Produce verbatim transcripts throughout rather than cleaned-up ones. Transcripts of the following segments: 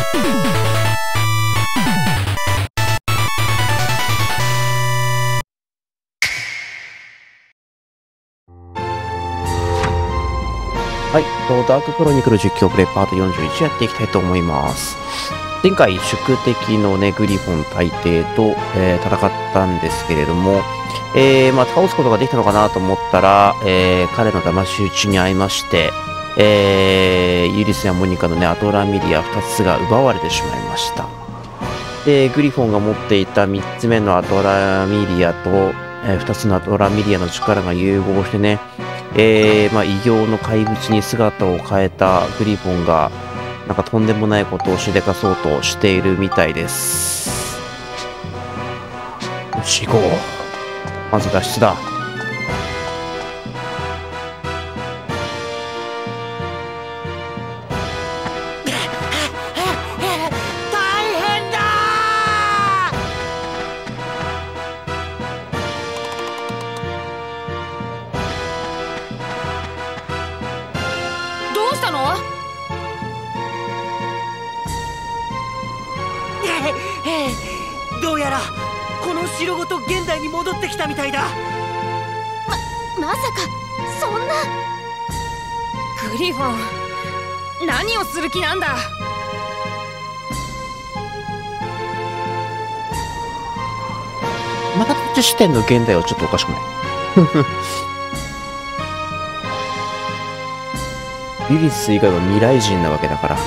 はい、とダーククロニクル実況プレイパートよんじゅういちやっていきたいと思います。前回宿敵のねグリフォン大帝と、えー、戦ったんですけれども、えーまあ、倒すことができたのかなと思ったら、えー、彼の騙し討ちに遭いまして、えー、ユリスやモニカのねアトラミリアふたつが奪われてしまいました。でグリフォンが持っていたみっつめのアトラミリアと、えー、ふたつのアトラミリアの力が融合してね、えーまあ、異形の怪物に姿を変えたグリフォンがなんかとんでもないことをしでかそうとしているみたいです。よし行こう。まず脱出だ。 どうやらこの城ごと現代に戻ってきたみたいだ。 ままさかそんな。 グリフォン、何をする気なんだ。 またこっち視点の現代はちょっとおかしくない？ユリス以外は未来人なわけだから。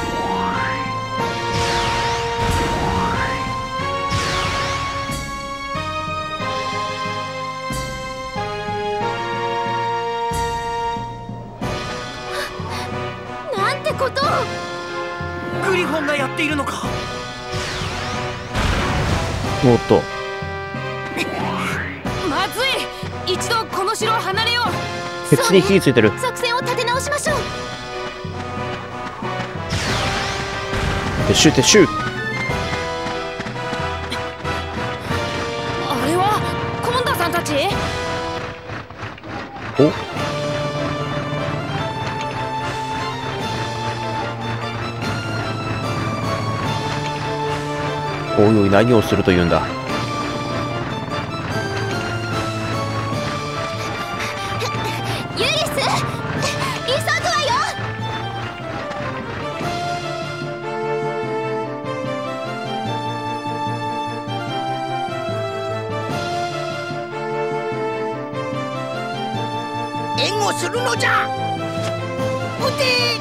グリフォンがやっているのか。 おっとまずい、一度この城を離れよう。 ケツに火ついてる。 作戦を立て直しましょう。 撤収撤収。 あれはコンダさんたち。 おおいおい、何をするというんだ。 ユリス、急ぐわよ。 援護するのじゃ。撃て。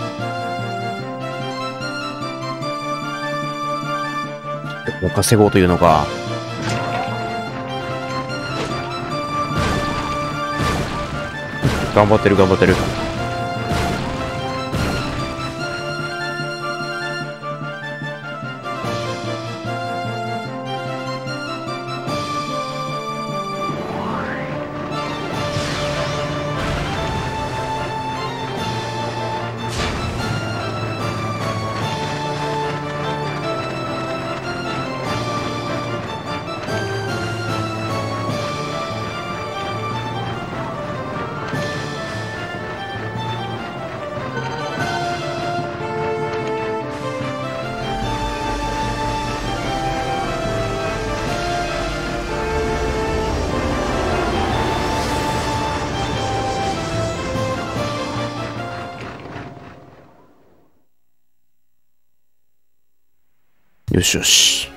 もう稼ごうというのか。頑張ってる頑張ってる。よしよし。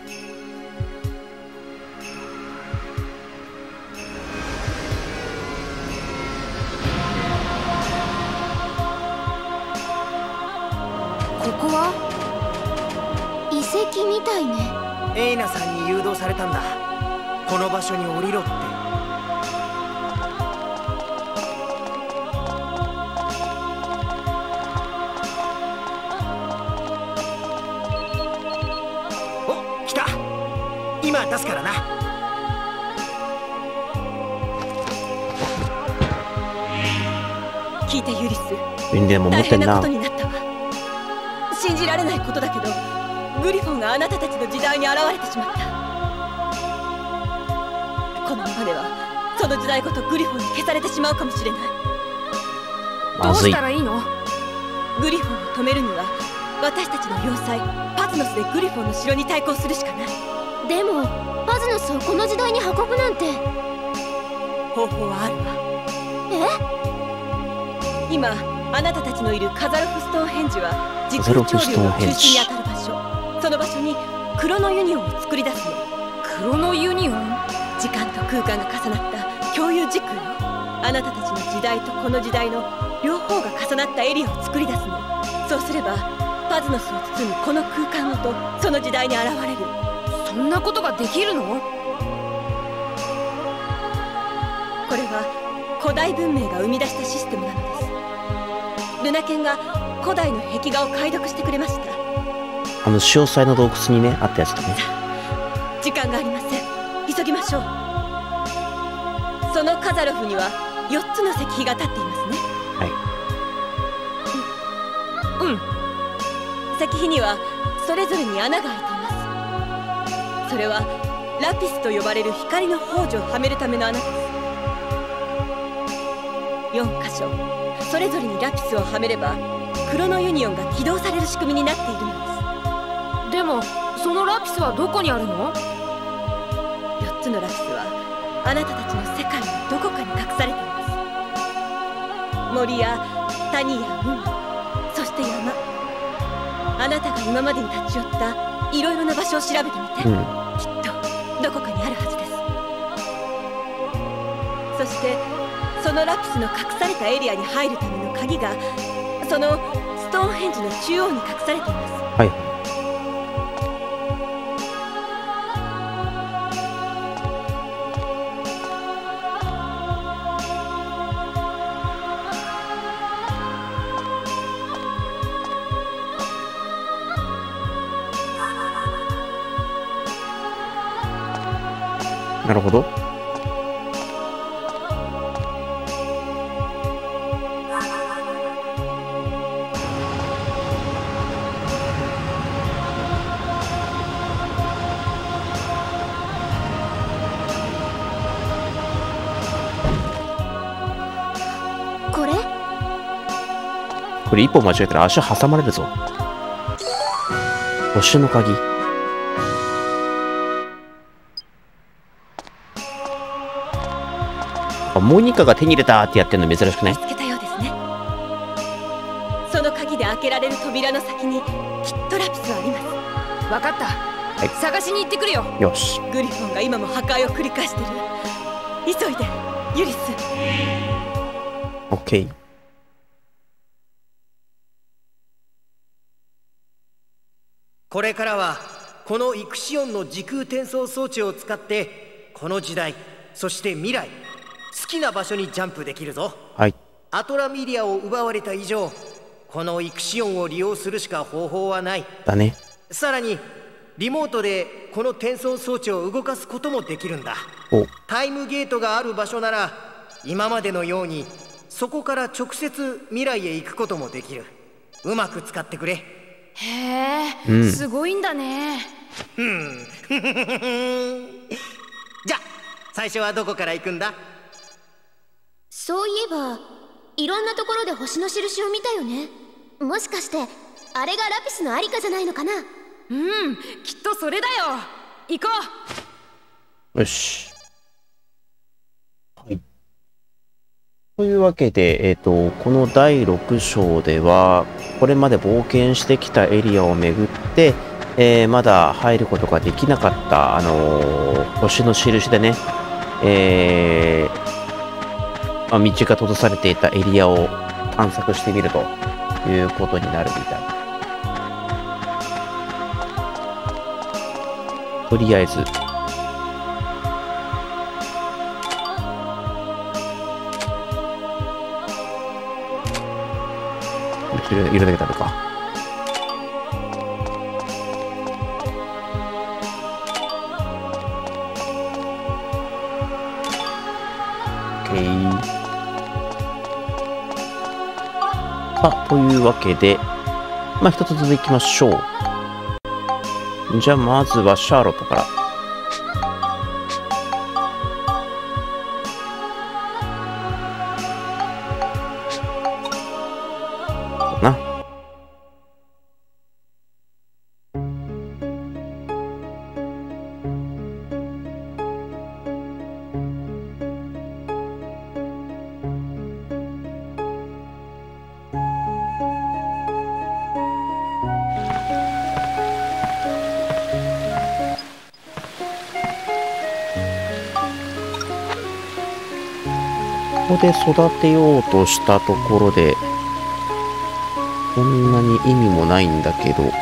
ここは遺跡みたいね。 エイナさんに誘導されたんだ。この場所に降りろって。お、来た。今出すからな。 聞いてユリス、 便利なもん持大ってんな変なこと。になったわ。信じられないことだけど、グリフォンがあなたたちの時代に現れてしまった。このままではその時代ごとグリフォンに消されてしまうかもしれない。 どうまずいした。らいいの？ グリフォンを止めるには私たちの要塞パズノスでグリフォンの城に対抗するしかない。 でもパズノスをこの時代に運ぶなんて。 方法はあるわ。 え？ 今あなたたちのいるカザロフストーンヘンジは時空潮流の中心にあたる場所。その場所にクロノユニオンを作り出すの。 クロノユニオン？ 時間と空間が重なった共有時空よ。あなたたちの時代とこの時代の両方が重なったエリアを作り出すの。そうすればパズノスを包むこの空間ごとその時代に現れる。 そんなことができるの？ これは古代文明が生み出したシステムなのです。ルナケンが古代の壁画を解読してくれました。 あの潮騒の洞窟にねあったやつだね。 時間がありません。急ぎましょう。そのカザロフにはよっつの石碑が立っていますね。 はい。 うん、石碑にはそれぞれに穴が開いています。それはラピスと呼ばれる光の宝珠をはめるための穴です。よんかしょそれぞれにラピスをはめればクロノユニオンが起動される仕組みになっているのです。 でもそのラピスはどこにあるの？ よっつのラピスはあなたたちの世界のどこかに隠されています。森や谷や海、そして山、あなたが今までに立ち寄ったいろいろな場所を調べてみて、 うん、 きっとどこかにあるはずです。そしてそのラピスの隠されたエリアに入るための鍵がそのストーンヘンジの中央に隠されています。 はい。なるほど。 これ？ これ一歩間違えたら足挟まれるぞ。星の鍵。あ、モニカが手に入れたってやってるの珍しくない？ 見つけたようですね。その鍵で開けられる扉の先にきっとラピスはあります。 わかった、 はい、 探しに行ってくるよ。 よし。 グリフォンが今も破壊を繰り返してる。急いでユリス。 オッケー。 これからはこのイクシオンの時空転送装置を使ってこの時代そして未来好きな場所にジャンプできるぞ。 はい。 アトラミリアを奪われた以上このイクシオンを利用するしか方法はない。 だね。 さらにリモートでこの転送装置を動かすこともできるんだ。 お。 タイムゲートがある場所なら今までのようにそこから直接未来へ行くこともできる。うまく使ってくれ。 へえ、 うん、 すごいんだね。 ふんじゃ最初はどこから行くんだ？ そういえばいろんなところで星の印を見たよね。もしかしてあれがラピスのありかじゃないのかな。 うん、きっとそれだよ。行こう。よし。はい。というわけで、えっと、このだいろく章では、これまで冒険してきたエリアを巡って、えー、まだ入ることができなかった、あのー、星の印でね、えー、まあ、道が閉ざされていたエリアを探索してみるということになるみたい。とりあえず、いるだけ食べか。OK。あ、というわけで、まあ一つ続きましょう。じゃあまずはシャーロットから。な。 こで育てようとしたところで、こんなに意味もないんだけど。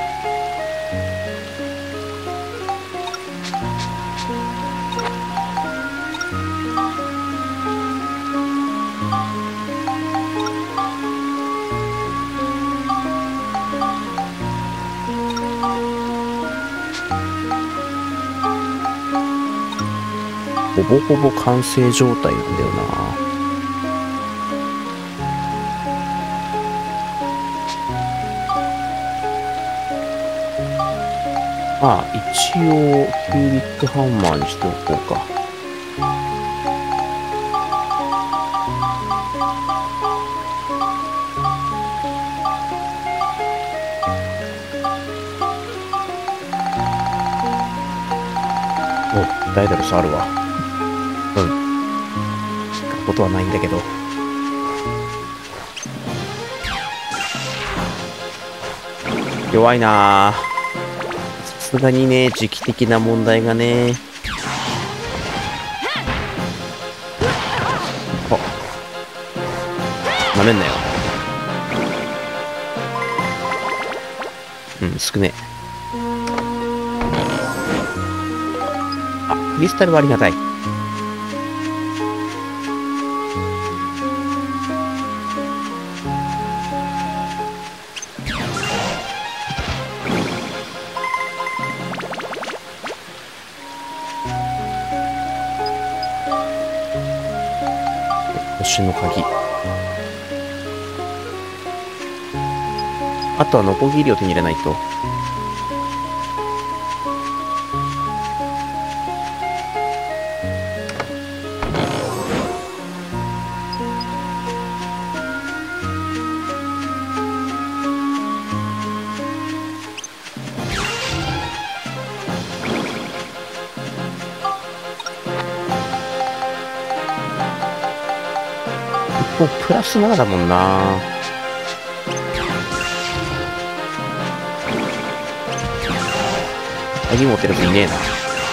ほぼほぼ完成状態なんだよな。まあ一応キュービックハンマーにしておこうか。お、ダイダロスあるわ。うん。使うことはないんだけど。弱いなぁ。さすがにね、時期的な問題がね。あ、なめんなよ。うん、少ねえ。あ、クリスタルはありがたい。星の鍵。あとはノコギリを手に入れないと。もうプラスななだもんな。鍵持ってるやついねえな。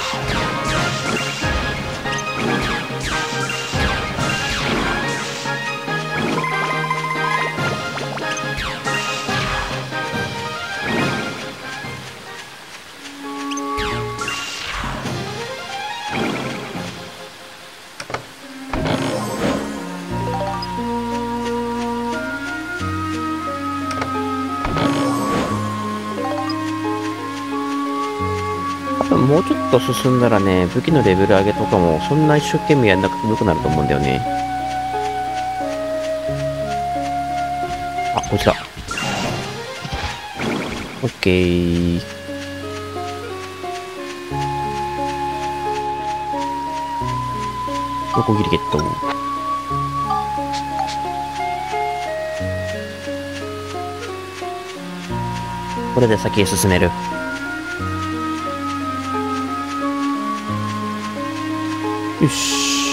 もうちょっと進んだらね、武器のレベル上げとかもそんな一生懸命やんなくてもよくなると思うんだよね。あ、こっちだ。オッケー。ノコギリゲット。これで先へ進める。よし。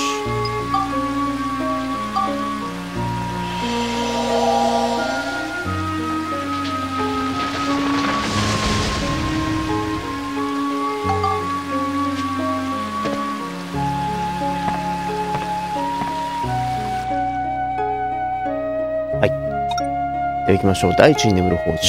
はい。では行きましょう。第一に眠る放置。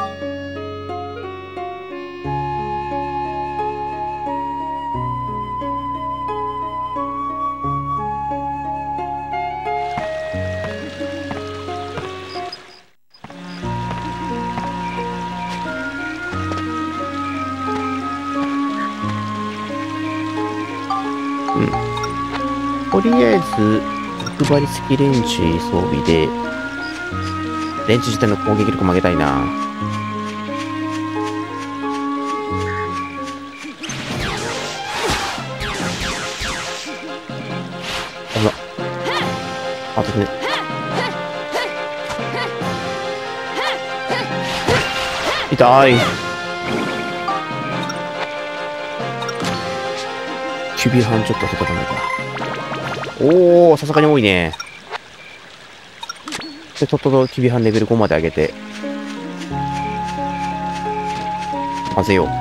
とりあえず、欲張り付きレンチ装備で、レンチ自体の攻撃力も上げたいな。あら。あ、とね。痛い。守備班ちょっと外かないか。おー、さすがに多いね。で、とっととキビハンレベルごまで上げて、混ぜよう。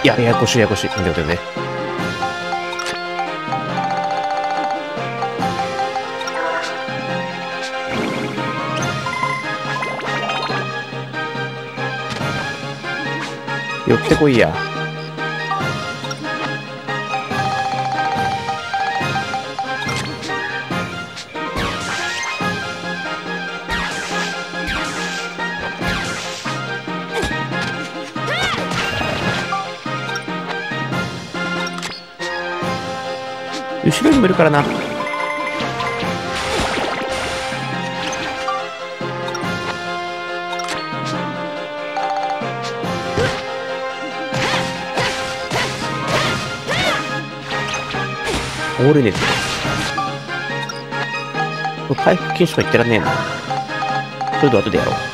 いや、ややこしいややこしい。待って待って待って。寄ってこいや。後ろにもいるからな。オールネット。回復禁止とか言ってらんねえな。それと後でやろう。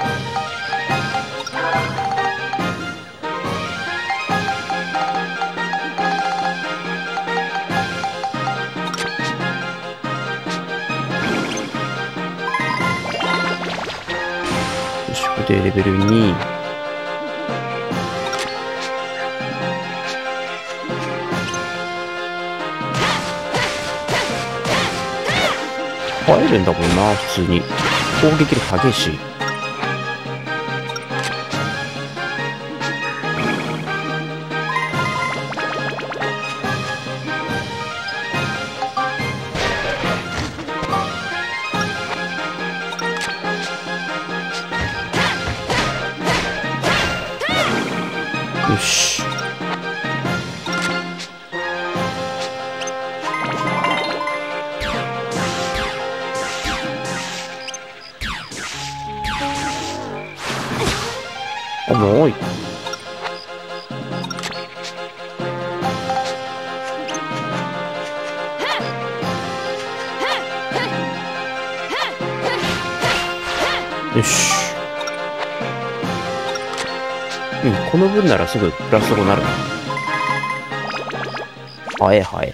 よし、これでレベルに。入るんだもんな、普通に。攻撃力激しい。よし。重い。よし。うん、この分ならすぐプラスごなるな。はえはえ。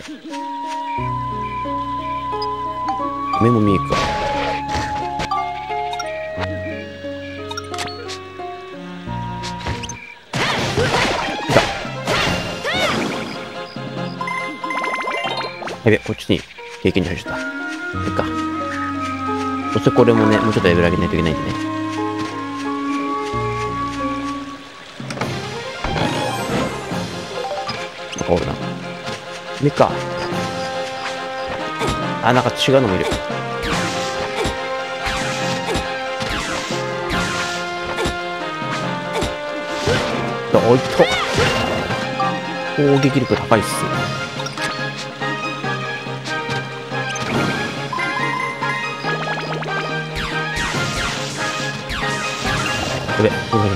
メモミーか。やべ、こっちに経験値入っちゃった。いっか。そしてこれもね、もうちょっとレベル上げないといけないんでね。なんかおるな。めか。あ、なんか違うのもいる。おいっと。攻撃力高いっす。やべ、ごめん。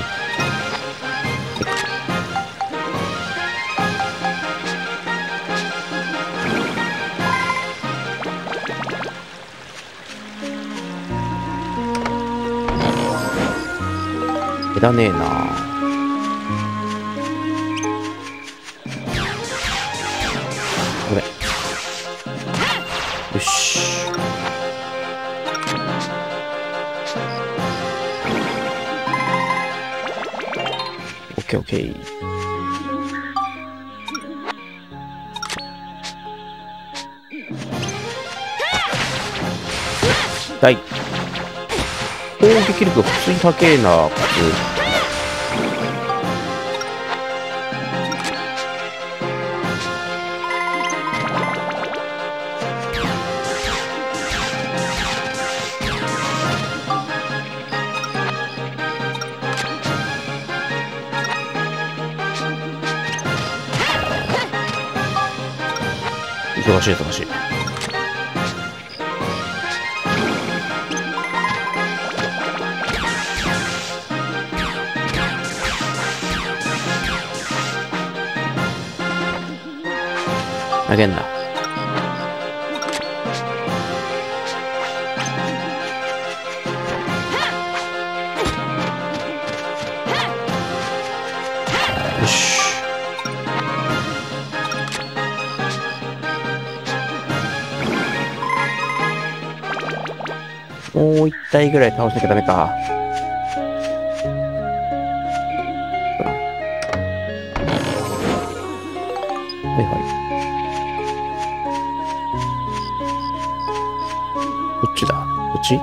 いらねえな。これ。よし。オッケーオッケー。はい。攻撃力普通に高えな、普通。忙しい忙しい。投げんな。よし。もう一体ぐらい倒しなきゃダメか。 っち？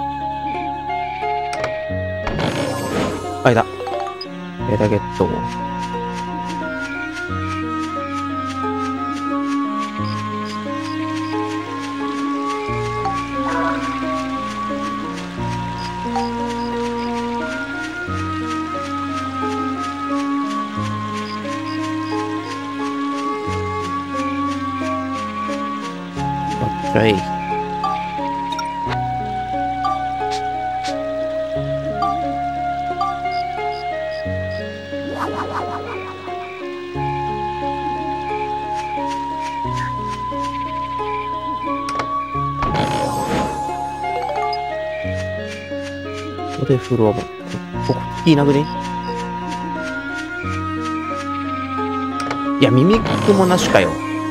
あれだ。エラゲット。はい。これフロアも、ここいいなぐね。いや、ミミックもなしかよ。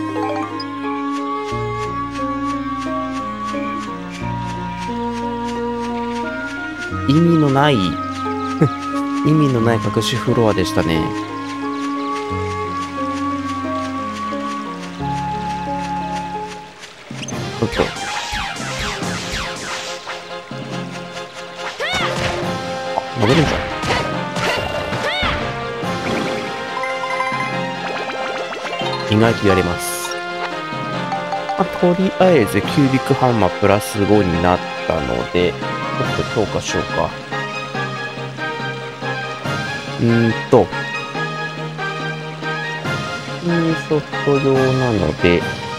意味のない意味のない隠しフロアでしたね。ちょっとあ、投げるんじゃん。意外とやります。まあ、とりあえずキュービックハンマープラスごになったのでちょっと強化しようか。うーんと、ツーショット用なので、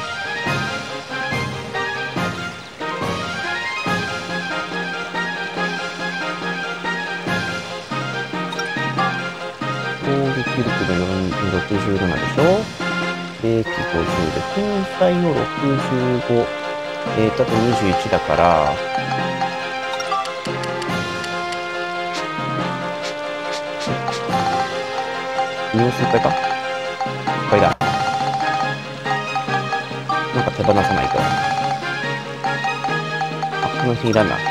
攻撃力のろくじゅうななでしょ。兵器ごじゅうで、天才のろくじゅうご。えーと、あとにじゅういちだから、様子いっぱいか。いっぱいだ。なんか手放さないと。あ、この辺いらんな。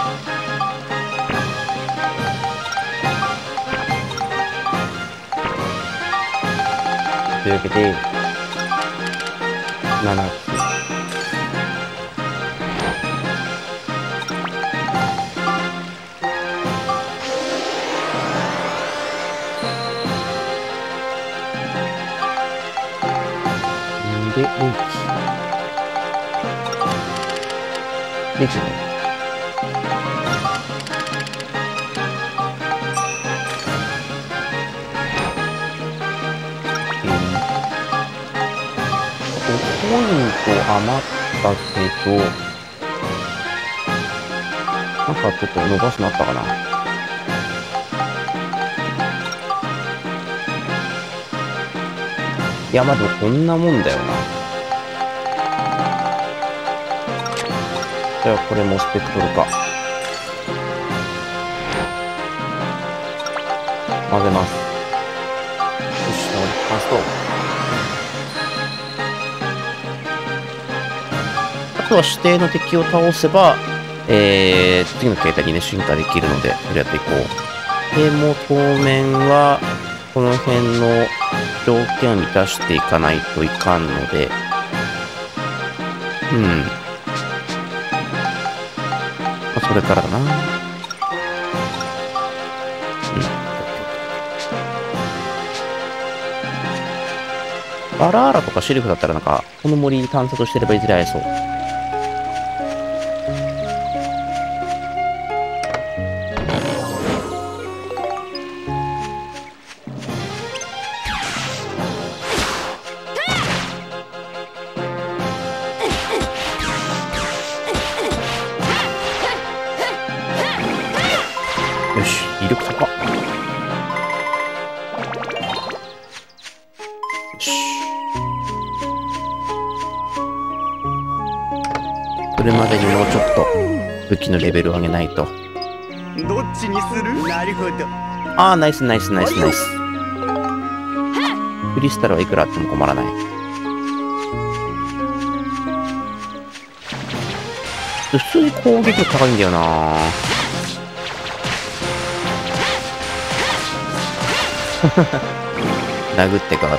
というわけで、ななつ。で、レイキ。レイキね。ポイント余ったけど、なんかちょっと伸ばすのあったかな。いや、まだこんなもんだよな。じゃあこれもスペクトルか。混ぜます。よし、パスト。あとは指定の敵を倒せば、えー、次の形態にね、進化できるので、それやっていこう。でも当面は、この辺の条件を満たしていかないといかんので、うん。まあ、それからだな。うん。バラーラとかシルフだったらなんか、この森探索してればいずれ会えそう。よし、威力高っ。よし。それまでにもうちょっと武器のレベルを上げないと。 どっちにする？なるほど。 ああ、ナイスナイスナイスナイス。クリスタルはいくらあっても困らない。普通に攻撃力高いんだよな。殴ってガード。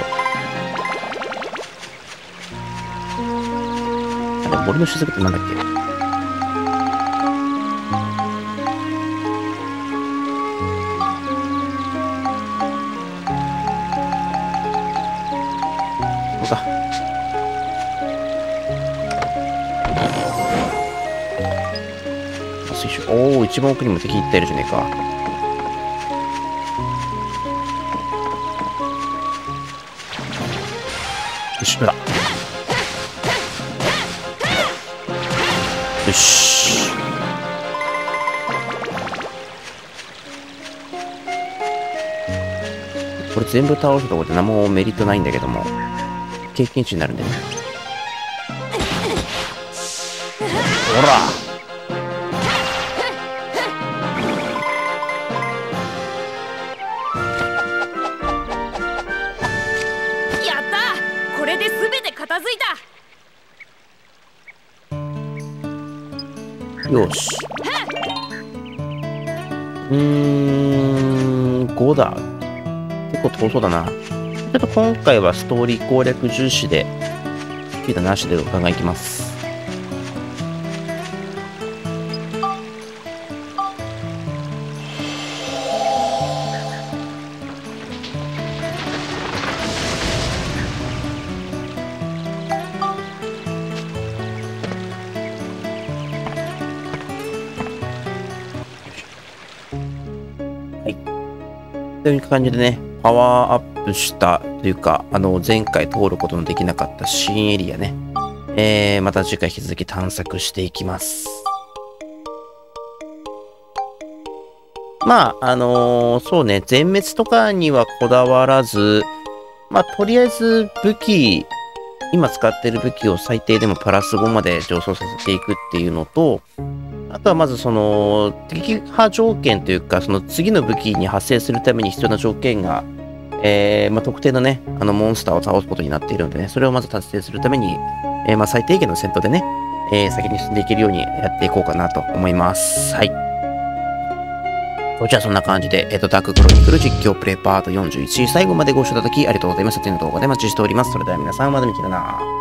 あれ、森の雫ってなんだっけ？ おお、一番奥にも敵いってるじゃねえか。よし、だ。よし。これ全部倒したところで何もメリットないんだけども、経験値になるんでね。ほら。 これで全て片付いた。 よし。うーん、ごだ。結構遠そうだな。ちょっと今回はストーリー攻略重視で、スピードなしでガンガンいきます。という感じでね、パワーアップしたというか、あの、前回通ることのできなかった新エリアね、えー、また次回引き続き探索していきます。まあ、あのー、そうね、全滅とかにはこだわらず、まあ、とりあえず武器、今使ってる武器を最低でもプラスごまで上昇させていくっていうのと、あとはまずその、撃破条件というか、その次の武器に発生するために必要な条件が、えー、まあ、特定のね、あのモンスターを倒すことになっているのでね、それをまず達成するために、えー、まあ最低限の戦闘でね、えー、先に進んでいけるようにやっていこうかなと思います。はい。じゃあそんな感じで、えっと、ダーククロニクル実況プレイパートよんじゅういち、最後までご視聴いただきありがとうございました。次の動画でお待ちしております。それでは皆さん、また見てるな。